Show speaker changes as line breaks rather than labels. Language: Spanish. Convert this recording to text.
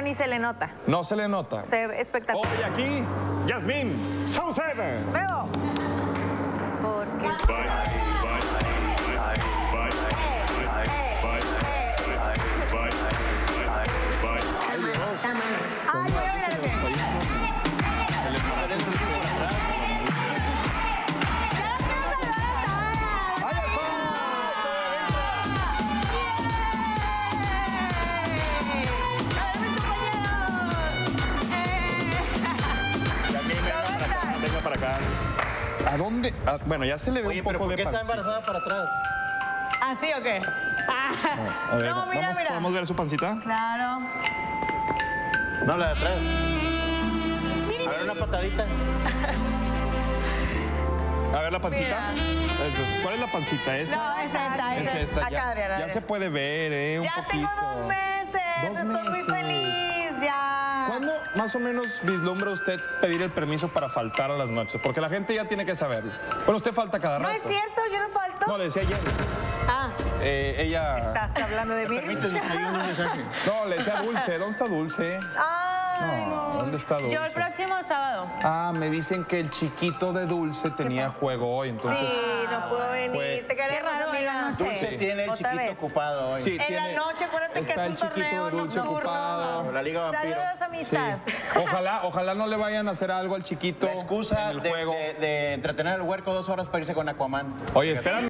Pero ni se le nota.
No se le nota.
Se ve espectacular.
Hoy aquí, Yasmín Saucedo.
Veo. Porque... Ay, voy a bailar bien.
Venga para acá.
¿A dónde? Ah, bueno, ya se le ve
Oye,
un
pero
poco
¿por
de
qué está
pancita.
embarazada para atrás?
¿Así o qué?
A ver,
No, mira, mira.
¿podemos ver su pancita?
Claro.
No, la de atrás. A ver, una patadita.
A ver la pancita.
Mira.
Eso. ¿Cuál es la pancita? ¿Esa?
No, es esta.
Es esta.
Acá, Adriana.
Ya se puede ver, un
Ya
poquito.
tengo 2 meses. Estoy muy feliz, ya.
¿Cuándo más o menos vislumbra usted pedir el permiso para faltar a las noches? Porque la gente ya tiene que saberlo. Bueno, usted falta cada
No
rato.
es cierto, yo no falto.
No, le decía ayer.
Ah,
Ella...
¿Estás hablando de mí?
Permíteme, hay un mensaje.
No, le decía Dulce. ¿Dónde está Dulce?
ay, no.
¿Dónde está Dulce?
Yo el próximo sábado.
Ah, me dicen que el chiquito de Dulce tenía juego hoy, entonces...
Sí, no pudo venir.
Fue-
Te quería
Qué raro, amiga.
Dulce
Sí.
tiene el
Otra
chiquito
vez.
ocupado hoy.
Sí,
En la
tiene-
noche, acuérdate que
está
es un
el chiquito
torneo
de Dulce
nocturno.
ocupado.
La Liga Vampiro.
Saludos,
Sí.
amistad.
Ojalá no le vayan a hacer algo al chiquito
La excusa
en el juego.
de entretener al huerco 2 horas para irse con Aquaman.
Oye, espérame.